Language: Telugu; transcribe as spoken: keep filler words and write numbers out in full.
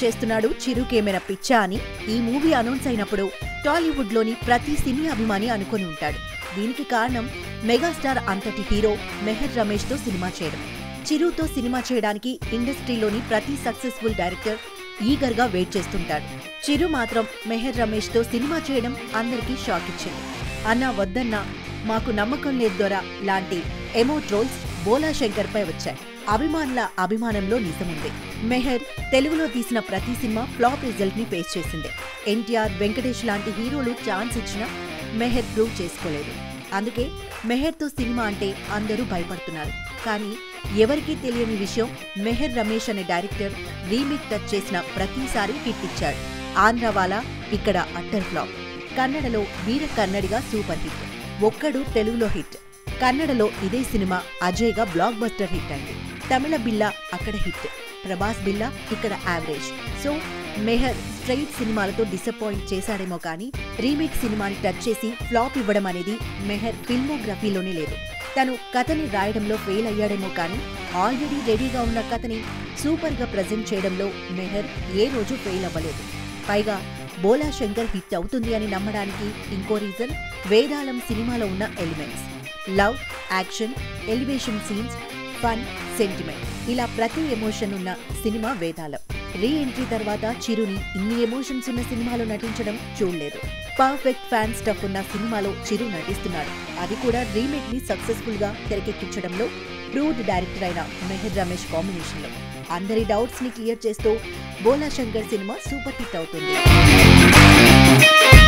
చేస్తున్నాడు చిరుకేమైనా పిచ్చా అని ఈ మూవీ అనౌన్స్ అయినప్పుడు టాలీవుడ్ లోని ప్రతి సినీ అభిమాని అనుకుని ఉంటాడు. దీనికి కారణం మెగాస్టార్ అంతటి హీరో మెహర్ రమేష్ తో సినిమా చేయడం. చిరుతో సినిమా చేయడానికి ఇండస్ట్రీలోని ప్రతి సక్సెస్ఫుల్ డైరెక్టర్ ఈగర్ గా వెయిట్ చేస్తుంటాడు. చిరు మాత్రం మెహర్ రమేష్ తో సినిమా చేయడం అందరికీ షాక్ ఇచ్చింది. అన్నా వద్దన్నా మాకు నమ్మకం లేదు దొరా లాంటి ఎమో ట్రోల్స్ బోలా శంకర్ పై వచ్చాయి. అభిమానుల అభిమానంలో నిజముంది. మెహర్ తెలుగులో తీసిన ప్రతి సినిమా ఫ్లాప్ రిజల్ట్ ని ఫేస్ చేసింది. ఎన్టీఆర్, వెంకటేష్ లాంటి హీరోలు ఛాన్స్ ఇచ్చినా మెహర్ ప్రూవ్ చేసుకోలేదు. అందుకే మెహర్ తో సినిమా అంటే అందరూ భయపడుతున్నారు. కానీ ఎవరికీ తెలియని విషయం, మెహర్ రమేష్ అనే డైరెక్టర్ రీమేక్ టచ్ చేసిన ప్రతిసారి హిట్ ఇచ్చాడు. ఆంధ్రవాలా ఇక్కడ అట్టర్ ఫ్లాప్. కన్నడలో వీర కన్నడిగా సూపర్ హిట్. ఒక్కడు తెలుగులో హిట్. కన్నడలో ఇదే సినిమా అజయ్ గా బ్లాక్ బస్టర్ హిట్ అయింది. తమిళ బిల్లా అక్కడ హిట్. ప్రభాస్ బిల్లా ఇక్కడ యావరేజ్. సో మెహర్ స్ట్రైట్ సినిమాలతో డిసప్పాయింట్ చేశాడేమో కానీ రీమేక్ సినిమాని టచ్ చేసి ఫ్లాప్ ఇవ్వడం అనేది మెహర్ ఫిల్మోగ్రఫీలోనే లేదు. తను కథని రాయడంలో ఫెయిల్ అయ్యాడేమో కానీ ఆల్రెడీ రెడీగా ఉన్న కథని సూపర్ గా ప్రజెంట్ చేయడంలో మెహర్ ఏ రోజు ఫెయిల్ అవ్వలేదు. పైగా బోలా శంకర్ హిట్ అవుతుంది అని నమ్మడానికి ఇంకో రీజన్ వేదాళం సినిమాలో ఉన్న elements. Love, action, elevation scenes, fun, sentiment, ఇలా ప్రతి ఎమోషన్ ఉన్న సినిమా వేదాళం. రీ ఎంట్రీ తర్వాత చిరుని ఇన్ని ఎమోషన్స్ ఉన్న సినిమాలో నటించడం చూడలేదు. పర్ఫెక్ట్ ఫ్యాన్ స్టఫ్ ఉన్న సినిమాలో చిరు నటిస్తున్నాడు. అది కూడా రీమేక్ ని సక్సెస్ఫుల్ గా తెరకెక్కించడంలో ప్రూవ్డ్ డైరెక్టర్ అయిన మెహర్ రమేష్ కాంబినేషన్ లో అందరి డౌట్స్ ని క్లియర్ చేస్తూ Bhola Shankar cinema super hit అవుతుంది.